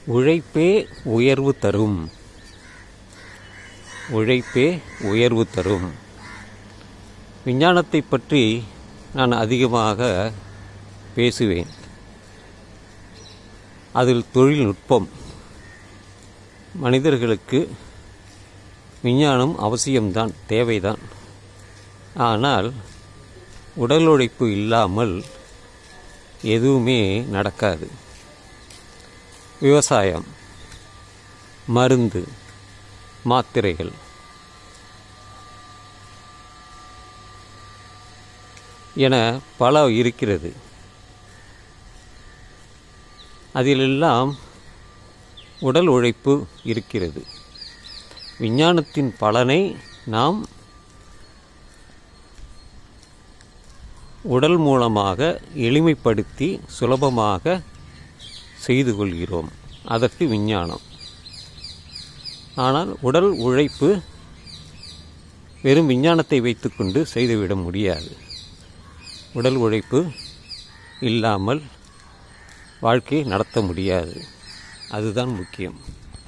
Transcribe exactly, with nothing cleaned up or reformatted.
உழைப்பே உயர்வு தரும். உழைப்பே உயர்வு தரும். விஞ்ஞானத்தை பற்றி நான் அதிகமாக பேசுவேன். அதில் தொழில்நுட்பம், மனிதர்களுக்கு விஞ்ஞானம் அவசியம்தான், தேவைதான். ஆனால் உடல் உழைப்பு இல்லாமல் எதுவுமே நடக்காது. விவசாயம், மருந்து, மாத்திரைகள், என பல இருக்கிறது. அதிலெல்லாம் உடல் உழைப்பு இருக்கிறது. விஞ்ஞானத்தின் பலனை நாம் உடல் மூலமாக எளிமைப்படுத்தி சுலபமாக செய்து கொள்கிறோம். அதற்கு விஞ்ஞானம். ஆனால் உடல் உழைப்பு வெறும் விஞ்ஞானத்தை வைத்துக்கொண்டு செய்துவிட முடியாது. உடல் உழைப்பு இல்லாமல் வாழ்க்கையை நடத்த முடியாது. அதுதான் முக்கியம்.